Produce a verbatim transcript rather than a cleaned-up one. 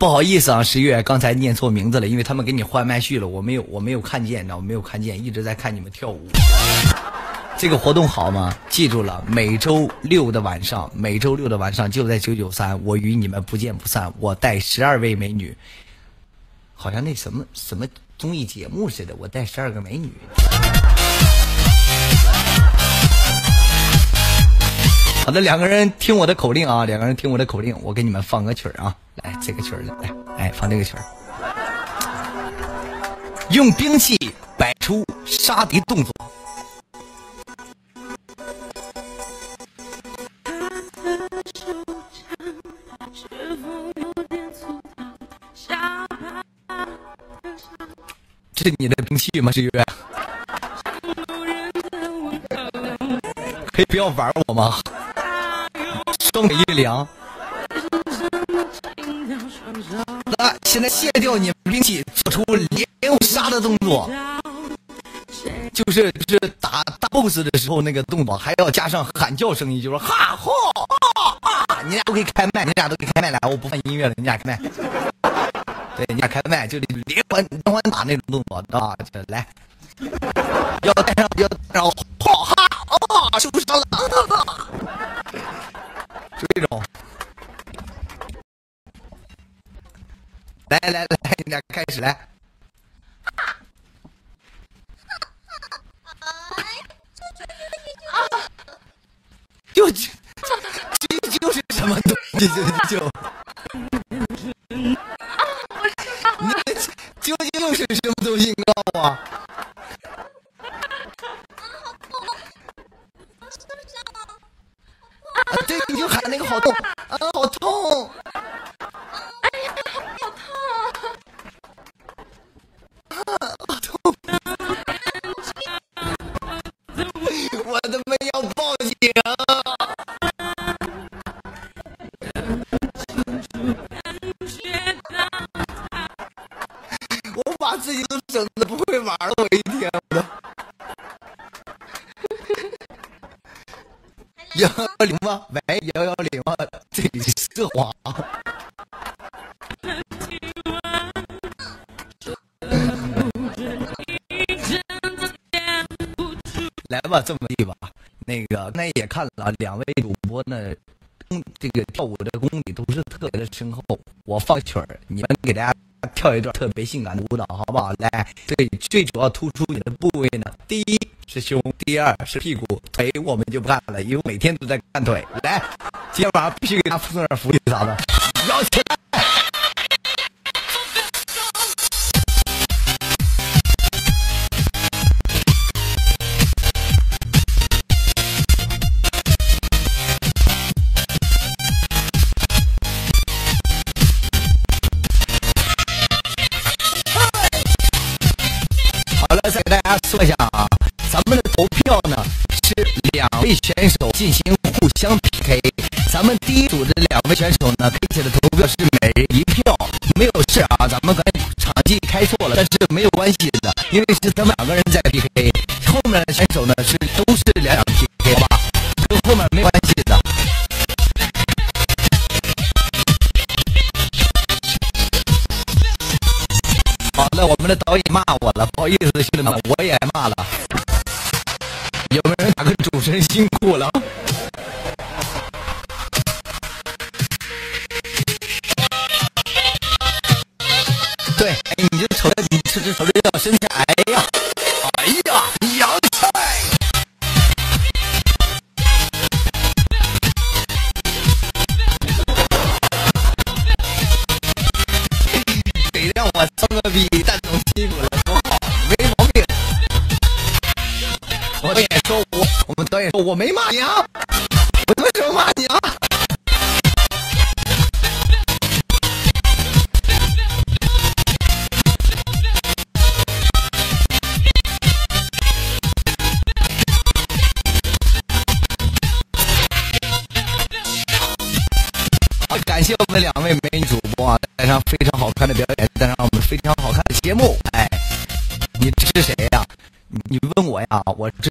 不好意思啊，十月刚才念错名字了，因为他们给你换麦序了，我没有我没有看见，你知道我没有看见，一直在看你们跳舞。这个活动好吗？记住了，每周六的晚上，每周六的晚上就在九九三，我与你们不见不散。我带十二位美女，好像那什么什么综艺节目似的，我带十二个美女。好的，两个人听我的口令啊，两个人听我的口令，我给你们放个曲儿啊，来这个曲儿，来，哎，放这个曲儿，用兵器摆出杀敌动作。这是你的兵器吗？十月，可以不要玩我吗？双腿一凉。那现在卸掉你们兵器，做出连杀的动作，就是就是打打 boss 的时候那个动作，还要加上喊叫声音，就是哈吼啊！你俩都可以开麦，你俩都可以开麦来，我不放音乐了，你俩开麦。对，你俩开麦就得连环连环打那种动作啊！来，要带上要带上哈哈啊！受伤了，就这种。来来来，你俩开始来。就就就就是什么东西就就。究竟又是什么东西？你告诉我。啊，对，你就喊那个好痛啊，好痛！ 哎呀，好痛啊，好痛！我他妈要报警！我把自己都整的不会玩了，我一天的。幺幺零吗？喂，幺幺零吗？这里是色华。来吧，这么地吧，那个刚才也看了，两位主播呢，这个跳舞的功底都是特别的深厚。我放曲儿，你们给大家跳一段特别性感的舞蹈，好不好？来，对，最主要突出你的部位呢，第一是胸，第二是屁股，腿我们就不看了，因为每天都在看腿。来，今天晚上必须给大家送点福利啥的，摇起来！再给大家说一下啊，咱们的投票呢是两位选手进行互相 P K， 咱们第一组的两位选手呢，开启的投票是每人一票，没有事啊，咱们刚才场地开错了，但是没有关系的，因为是咱们两个人在 P K， 后面的选手呢是都是两两 P K， 好吧，跟后面没关系的。好了，我们的导演骂我了，不好意思，兄弟们，我也骂了。有没有人打个主持人辛苦了？对，哎，你就瞅着你吃吃瞅着这身材，哎呀，哎呀，洋菜。得让我装个逼，蛋总辛苦了，多好，没毛病。我导演说我，我们导演说我没骂你啊，我他妈什么骂你啊？好，感谢我们两位美女主播啊，带上非常好看的表演，带上我们非常好看的节目。哎，你支持谁呀？你问我呀，我支